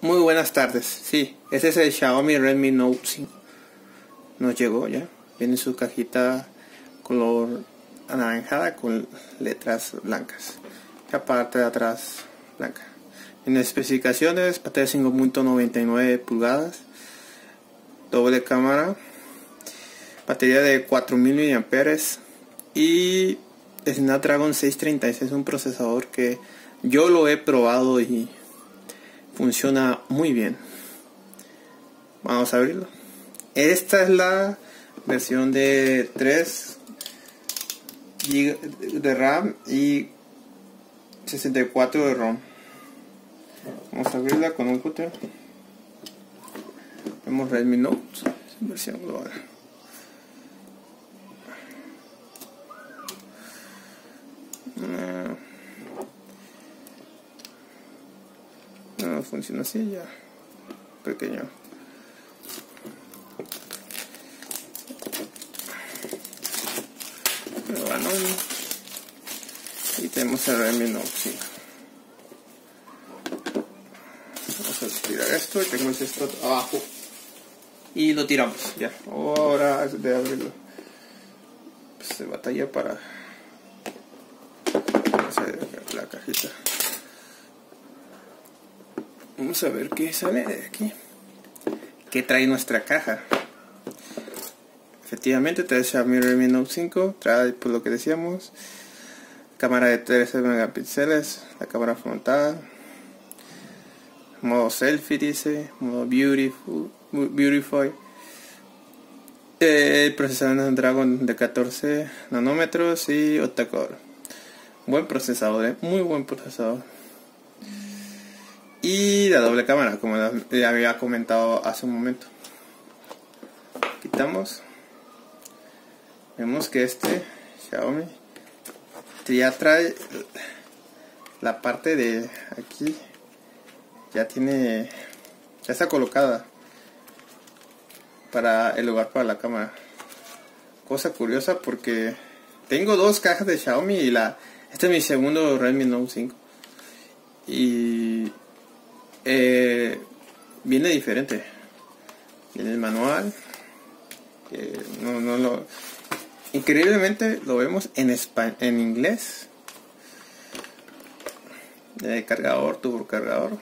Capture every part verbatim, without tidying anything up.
Muy buenas tardes. Sí, ese es el Xiaomi Redmi Note cinco. Nos llegó ya. Viene en su cajita color anaranjada con letras blancas. La parte de atrás blanca. En especificaciones, pantalla cinco punto noventa y nueve pulgadas, doble cámara, batería de cuatro mil miliamperios hora y Snapdragon seiscientos treinta y seis, un procesador que yo lo he probado y funciona muy bien. Vamos a abrirlo. Esta es la versión de tres gigas de RAM y sesenta y cuatro de ROM. Vamos a abrirla con un cúter. Vemos Redmi Note, versión global. No, no funciona así ya. Pequeño. Pero bueno, y tenemos el Redmi Note cinco. Vamos a tirar esto y tenemos esto abajo y lo tiramos ya. Ahora de abrirlo, pues se batalla para hacer la cajita. Vamos a ver qué sale de aquí, qué trae nuestra caja. Efectivamente trae Xiaomi Redmi Note cinco, trae, por lo que decíamos, cámara de trece megapíxeles, la cámara frontal, modo selfie dice, modo beautiful, beautify, el procesador Snapdragon de catorce nanómetros y octa-core. Buen procesador, ¿eh? Muy buen procesador. Y la doble cámara, como ya había comentado hace un momento. Quitamos. Vemos que este Xiaomi ya trae la parte de aquí, ya tiene, ya está colocada para el lugar para la cámara. Cosa curiosa porque tengo dos cajas de Xiaomi y la este es mi segundo Redmi Note cinco y eh, viene diferente. Viene el manual, eh, no, no lo increíblemente lo vemos en español, en inglés. El cargador, tubo cargador,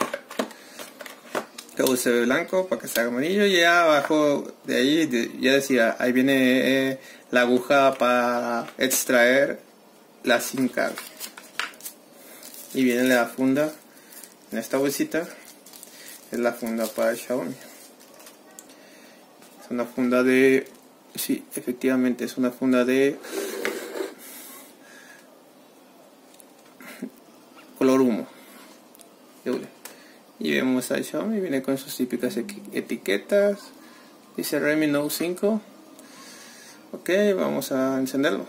U S B blanco para que se haga amarillo, y ya abajo de ahí de, ya decía, ahí viene eh, la aguja para extraer la SIM card, y viene la funda en esta bolsita. Es la funda para el Xiaomi, es una funda de, sí, efectivamente es una funda de color humo. Y vemos a Xiaomi, viene con sus típicas etiquetas, dice Redmi Note cinco. Ok, vamos a encenderlo.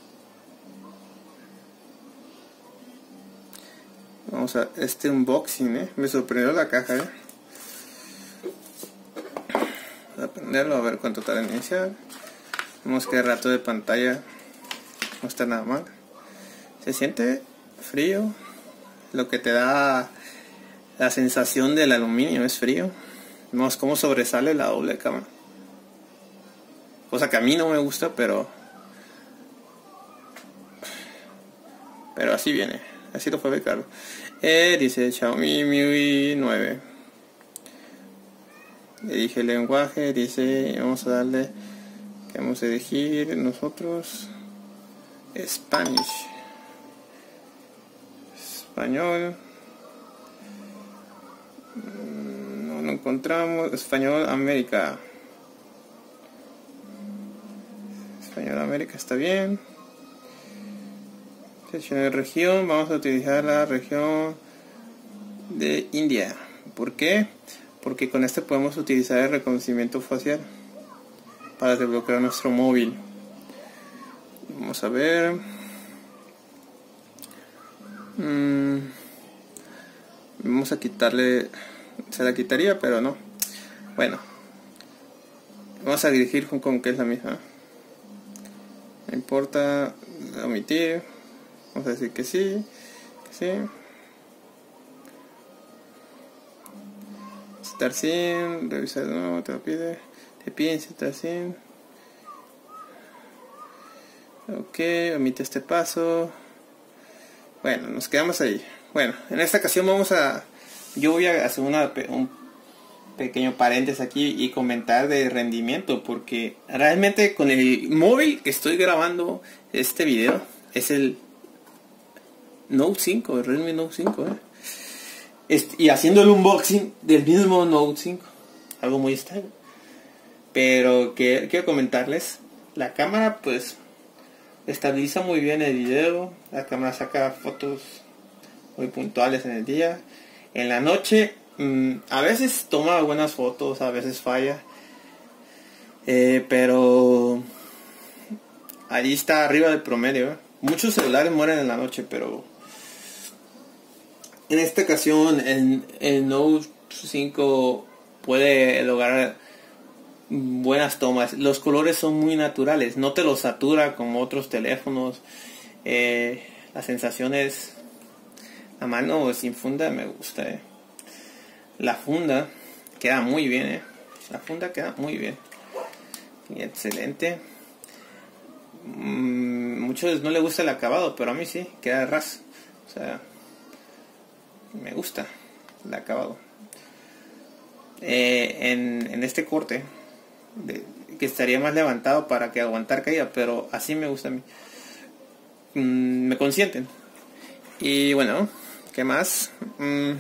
Vamos a este unboxing, ¿eh? Me sorprendió la caja, ¿eh? Vamos a prenderlo, a ver cuánto tarda en iniciar. Vemos que el rato de pantalla no está nada mal. Se siente frío, lo que te da la sensación del aluminio es frío. Vemos cómo sobresale la doble cámara, cosa que a mí no me gusta, pero pero así viene, así lo fabricaron. Eh, dice Xiaomi Mi U I nueve. Elige el lenguaje, dice, vamos a darle, que vamos a elegir nosotros Spanish, español. No lo encontramos. Español América. Español América está bien. Seleccionar región. Vamos a utilizar la región de India. ¿Por qué? Porque con este podemos utilizar el reconocimiento facial para desbloquear nuestro móvil. Vamos a ver. Mm. Vamos a quitarle, se la quitaría, pero no. Bueno, vamos a dirigir con, con que es la misma. No importa, omitir. Vamos a decir que sí, que sí. insertar SIM, revisar, no, te lo pide, te pide insertar SIM. Ok, omite este paso. Bueno, nos quedamos ahí. Bueno, en esta ocasión vamos a, yo voy a hacer una, un pequeño paréntesis aquí y comentar de rendimiento, porque realmente con el móvil que estoy grabando este video es el Note cinco, el Redmi Note cinco, ¿eh? Este, y haciendo el unboxing del mismo Note cinco, algo muy extraño, pero que quiero comentarles, la cámara pues estabiliza muy bien el video, la cámara saca fotos muy puntuales en el día, en la noche mmm, a veces toma buenas fotos, a veces falla, eh, pero ahí está arriba del promedio, ¿eh? Muchos celulares mueren en la noche, pero en esta ocasión el, el Note cinco puede lograr buenas tomas. Los colores son muy naturales, no te los satura como otros teléfonos. Eh, la sensación es, la mano sin funda me gusta. Eh. La funda queda muy bien. Eh. La funda queda muy bien. Y excelente. Mm, muchos no les gusta el acabado, pero a mí sí, queda ras. O sea, me gusta el acabado. Eh, en, en este corte de, que estaría más levantado para que aguantar caída, pero así me gusta a mí. Mm, me consienten. Y bueno, ¿qué más? Mm,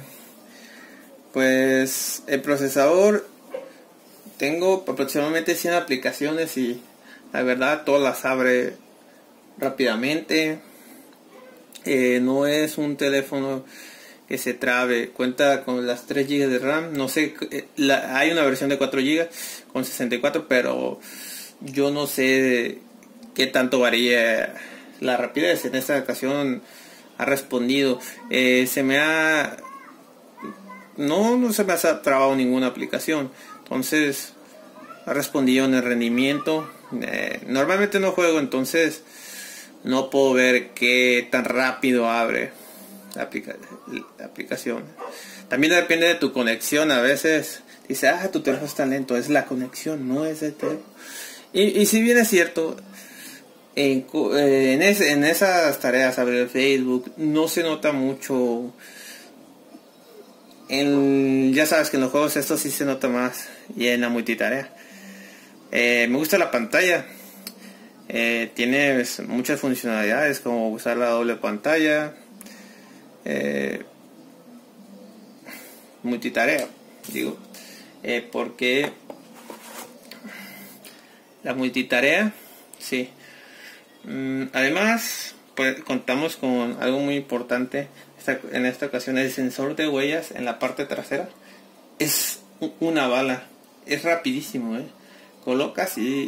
pues el procesador, tengo aproximadamente cien aplicaciones y la verdad todas las abre rápidamente. Eh, no es un teléfono que se trabe, cuenta con las tres gigas de RAM, no sé, la, hay una versión de cuatro gigas con sesenta y cuatro, pero yo no sé qué tanto varía la rapidez. En esta ocasión ha respondido, eh, se me ha no, no se me ha trabado ninguna aplicación, entonces ha respondido en el rendimiento. Eh, normalmente no juego, entonces no puedo ver qué tan rápido abre la, aplica la aplicación. También depende de tu conexión. A veces dice, ah, tu teléfono está lento, es la conexión, no es el teléfono. Y, y si bien es cierto, en, en, es, en esas tareas, abrir Facebook, no se nota mucho. En, ya sabes que en los juegos esto sí se nota más, y en la multitarea. Eh, me gusta la pantalla. Eh, tiene muchas funcionalidades, como usar la doble pantalla, eh, multitarea, digo, eh, porque la multitarea, sí. Mm, además, pues, contamos con algo muy importante esta, en esta ocasión, el sensor de huellas en la parte trasera. Es una bala, es rapidísimo, ¿eh? Colocas y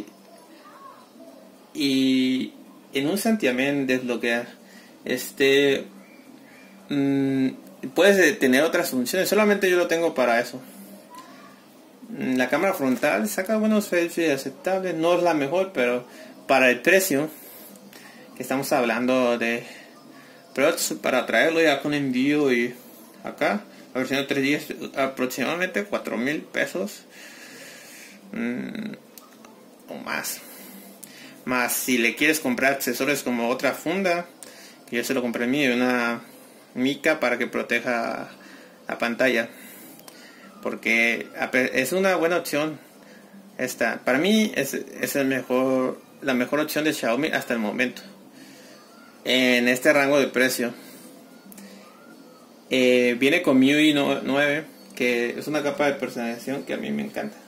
y en un santiamén desbloquear. Este mmm, puedes tener otras funciones, solamente yo lo tengo para eso. La cámara frontal saca buenos selfies aceptables, no es la mejor, pero para el precio que estamos hablando de, pero para traerlo ya con envío y acá la versión de tres días aproximadamente cuatro mil pesos mmm, o más. Más si le quieres comprar accesorios como otra funda, que yo se lo compré a mí, una mica para que proteja la pantalla, porque es una buena opción esta. Para mí es, es el mejor, la mejor opción de Xiaomi hasta el momento en este rango de precio. Eh, viene con M I U I nueve, que es una capa de personalización que a mí me encanta.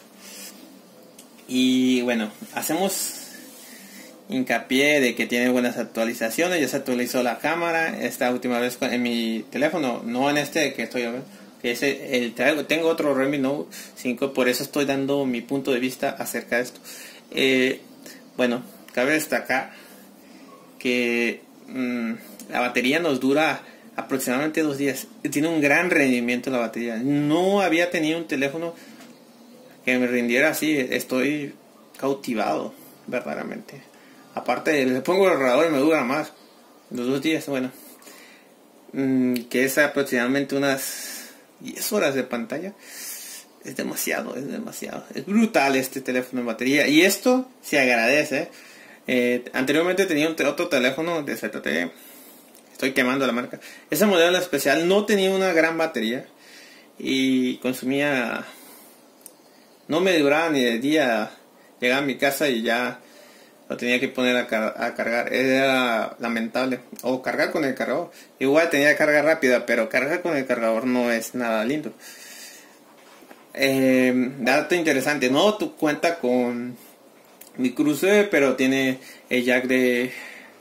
Y bueno, hacemos hincapié de que tiene buenas actualizaciones. Ya se actualizó la cámara esta última vez en mi teléfono, no en este que estoy hablando, que es el, el, tengo otro Redmi Note cinco, por eso estoy dando mi punto de vista acerca de esto. Eh, bueno, cabe destacar que mmm, la batería nos dura aproximadamente dos días. Tiene un gran rendimiento la batería. No había tenido un teléfono que me rindiera así. Estoy cautivado verdaderamente. Aparte, le pongo el cargador y me dura más. Los dos días, bueno. Mmm, que es aproximadamente unas diez horas de pantalla. es demasiado, es demasiado. Es brutal este teléfono en batería. Y esto se agradece. Eh, anteriormente tenía un te otro teléfono de Z T E. Estoy quemando la marca. Ese modelo especial no tenía una gran batería. Y consumía... No me duraba ni de día. Llegaba a mi casa y ya lo tenía que poner a, car a cargar. Era lamentable. O cargar con el cargador. Igual tenía carga rápida, pero cargar con el cargador no es nada lindo. Eh, dato interesante, no tú cuenta con micro U S B, pero tiene el jack de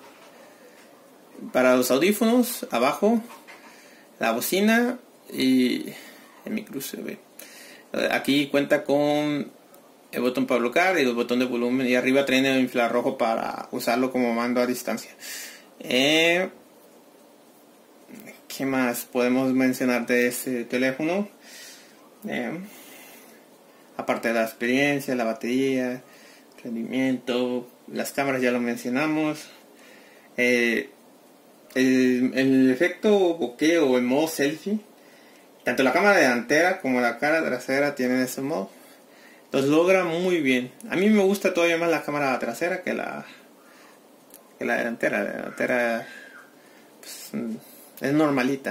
para los audífonos abajo, la bocina y el micro U S B. Aquí cuenta con el botón para bloquear y el botón de volumen, y arriba tiene el infrarrojo para usarlo como mando a distancia. Eh, ¿Qué más podemos mencionar de este teléfono? Eh, aparte de la experiencia, la batería, rendimiento, las cámaras ya lo mencionamos. Eh, el, el efecto bokeh o el modo selfie, tanto la cámara delantera como la cara trasera tienen ese modo. Los logra muy bien. A mí me gusta todavía más la cámara trasera que la que la delantera. La delantera pues, es normalita.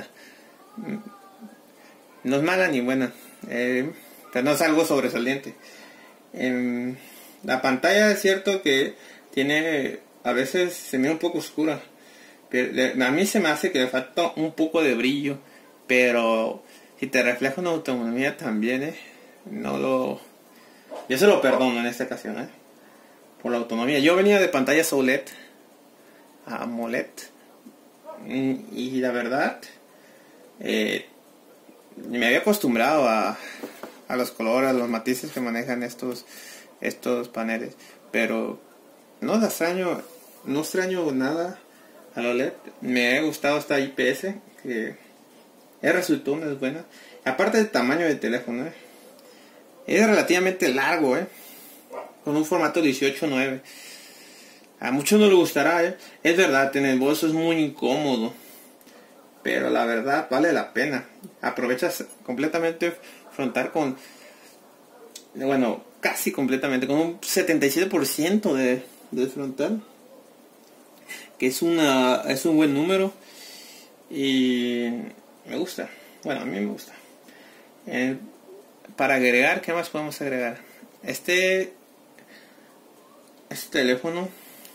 No es mala ni buena. Eh, pero no es algo sobresaliente. Eh, la pantalla es cierto que tiene, a veces se mira un poco oscura. Pero a mí se me hace que le falta un poco de brillo. Pero si te refleja una autonomía también, eh, no lo... Yo se lo perdono en esta ocasión, eh, por la autonomía. Yo venía de pantallas O L E D a AMOLED. Y la verdad... Eh, me había acostumbrado a, a los colores, a los matices que manejan estos estos paneles, pero no extraño no extraño nada al O L E D. Me ha gustado esta I P S, que es resultó es buena. Aparte del tamaño del teléfono, ¿eh? Es relativamente largo, ¿eh? Con un formato dieciocho nueve. A muchos no les gustará, ¿eh? Es verdad, en el bolso es muy incómodo, pero la verdad vale la pena. Aprovechas completamente frontal con, bueno, casi completamente, con un setenta y siete por ciento de, de frontal, que es una es un buen número y me gusta. Bueno, a mí me gusta. Eh, para agregar, ¿qué más podemos agregar? Este este teléfono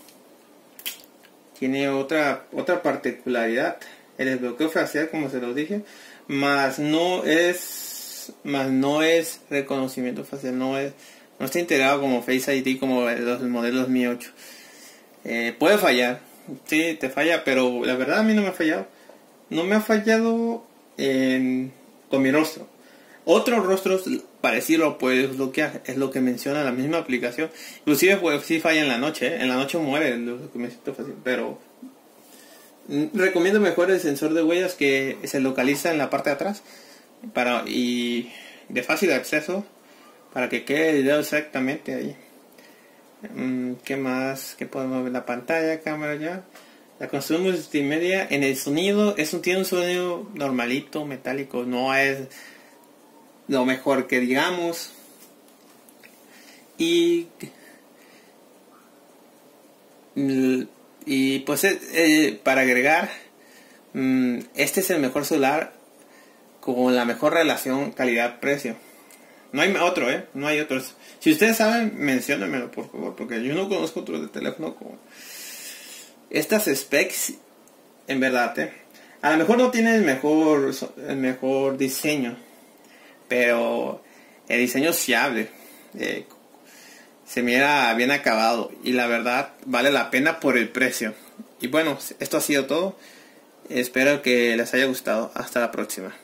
tiene otra otra particularidad. El desbloqueo facial, como se los dije, más no es más no es reconocimiento facial, no es no está integrado como Face I D como los modelos Mi ocho. Eh, puede fallar, sí, te falla, pero la verdad a mí no me ha fallado. No me ha fallado en, con mi rostro. Otros rostros parecido lo puedes desbloquear, es lo que menciona la misma aplicación. Inclusive pues sí falla en la noche, ¿eh? En la noche muere el desbloqueamiento facial, pero recomiendo mejor el sensor de huellas, que se localiza en la parte de atrás para y de fácil acceso, para que quede el dedo exactamente ahí. ¿Qué más? ¿Qué podemos ver? La pantalla, cámara ya. La construcción multimedia. En el sonido es un, tiene un sonido normalito, metálico, no es lo mejor que digamos. Y Y pues eh, para agregar, mmm, este es el mejor celular con la mejor relación calidad-precio. No hay otro, ¿eh? No hay otros. Si ustedes saben, menciónenmelo por favor, porque yo no conozco otro de teléfono con estas specs, en verdad, ¿eh? A lo mejor no tiene el mejor, el mejor diseño, pero el diseño es fiable. Eh, se mira bien acabado y la verdad vale la pena por el precio. Y bueno, esto ha sido todo. Espero que les haya gustado. Hasta la próxima.